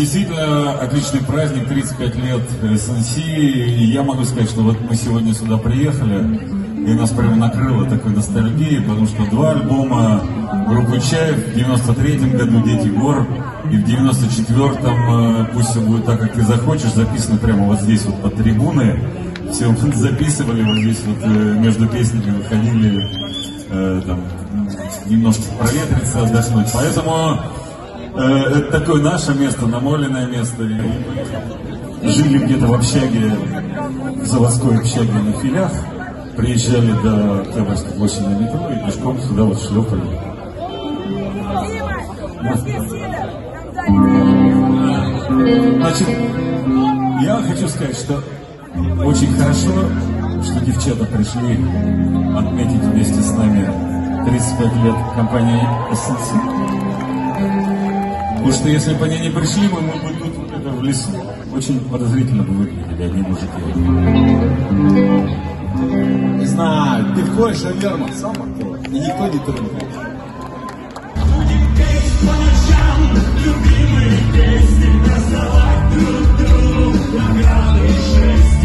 действительно отличный праздник, 35 лет СНС. И я могу сказать, что вот мы сегодня сюда приехали, и нас прямо накрыло такой ностальгией, потому что 2 альбома группы Чайф в 93-м году «Дети гор», и в 94-м «Пусть все будет так, как ты захочешь», записаны прямо вот здесь вот под трибуны. Все мы записывали вот здесь вот между песнями, выходили там, немножко проветриться, отдохнуть. Поэтому это такое наше место, намоленное место. Жили где-то в общаге, в заводской общаге на Филях, приезжали до Октябрьской площади на метро и пешком сюда вот шлепали. Значит, я хочу сказать, что очень хорошо, что девчата пришли отметить вместе с нами 35 лет компании СНС. Потому что если бы они не пришли, мы бы тут это в лесу очень подозрительно бы выглядели, одни мужики. Не знаю, ты входишь, а Верман сам открыл, и никто не трогает. Будем петь по ночам любимые песни, раздавать друг другу награды и шесть.